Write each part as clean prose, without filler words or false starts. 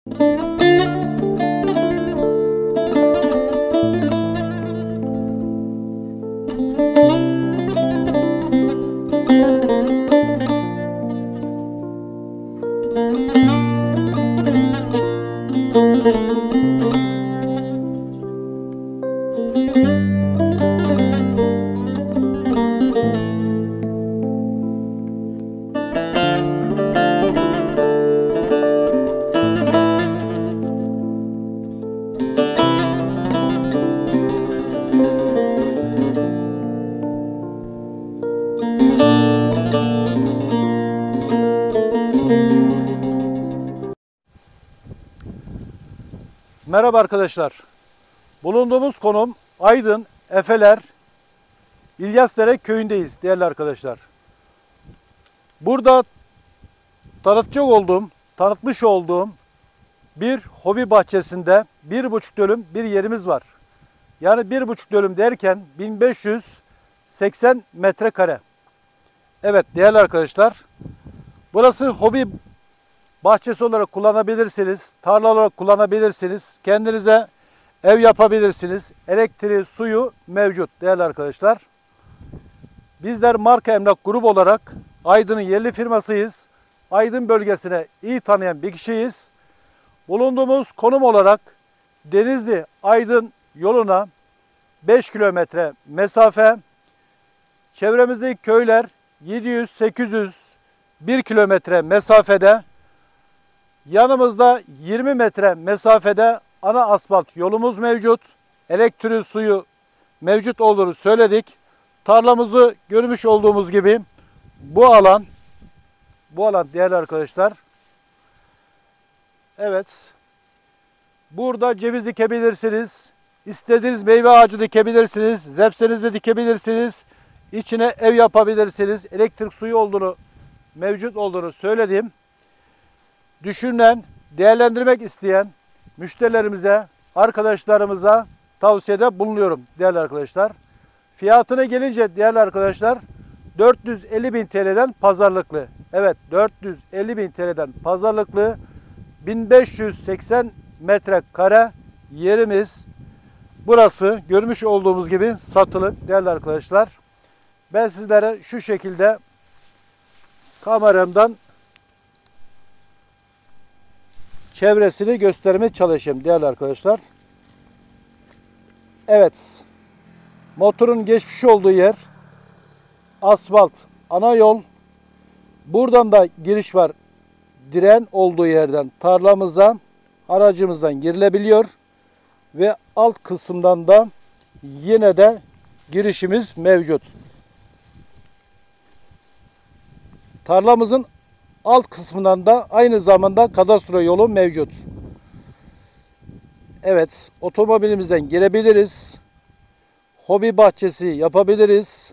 Merhaba arkadaşlar. Bulunduğumuz konum Aydın, Efeler, İlyasdere köyündeyiz değerli arkadaşlar. Burada tanıtmış olduğum bir hobi bahçesinde 1,5 dönüm bir yerimiz var. Yani 1,5 dönüm derken 1580 metrekare. Evet değerli arkadaşlar. Burası hobi bahçesi olarak kullanabilirsiniz. Tarla olarak kullanabilirsiniz. Kendinize ev yapabilirsiniz. Elektriği, suyu mevcut değerli arkadaşlar. Bizler Marka Emlak Grubu olarak Aydın'ın yerli firmasıyız. Aydın bölgesine iyi tanıyan bir kişiyiz. Bulunduğumuz konum olarak Denizli-Aydın yoluna 5 kilometre mesafe. Çevremizdeki köyler 700-800 1 kilometre mesafede. Yanımızda 20 metre mesafede ana asfalt yolumuz mevcut. Elektriği, suyu mevcut olduğunu söyledik. Tarlamızı görmüş olduğumuz gibi bu alan değerli arkadaşlar. Evet. Burada ceviz dikebilirsiniz. İstediğiniz meyve ağacı dikebilirsiniz. Zepsenizi dikebilirsiniz. İçine ev yapabilirsiniz. Elektrik, suyu mevcut olduğunu söyledim. Düşünen, değerlendirmek isteyen müşterilerimize, arkadaşlarımıza tavsiyede bulunuyorum değerli arkadaşlar. Fiyatına gelince değerli arkadaşlar 450.000 TL'den pazarlıklı. Evet 450.000 TL'den pazarlıklı 1580 metrekare yerimiz. Burası görmüş olduğumuz gibi satılık değerli arkadaşlar. Ben sizlere şu şekilde kameramdan çevresini göstermeye çalışayım değerli arkadaşlar. Evet. Motorun geçmiş olduğu yer asfalt ana yol. Buradan da giriş var. Diren olduğu yerden tarlamıza aracımızdan girilebiliyor. Ve alt kısımdan da yine de girişimiz mevcut. Tarlamızın alt kısmından da aynı zamanda kadastro yolu mevcut. Evet, otomobilimizden girebiliriz. Hobi bahçesi yapabiliriz.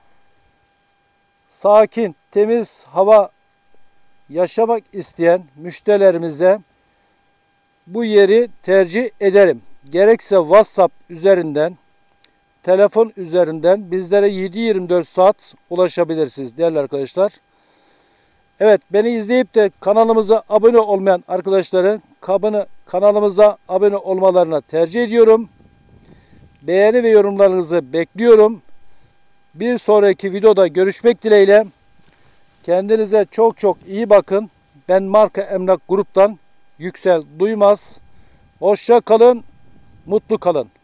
Sakin, temiz hava yaşamak isteyen müşterilerimize bu yeri tercih ederim. Gerekse WhatsApp üzerinden, telefon üzerinden bizlere 7/24 saat ulaşabilirsiniz değerli arkadaşlar. Evet, beni izleyip de kanalımıza abone olmayan arkadaşları kanalımıza abone olmalarına tercih ediyorum. Beğeni ve yorumlarınızı bekliyorum. Bir sonraki videoda görüşmek dileğiyle. Kendinize çok çok iyi bakın. Ben Marka Emlak Grup'tan Yüksel Duymaz. Hoşça kalın, mutlu kalın.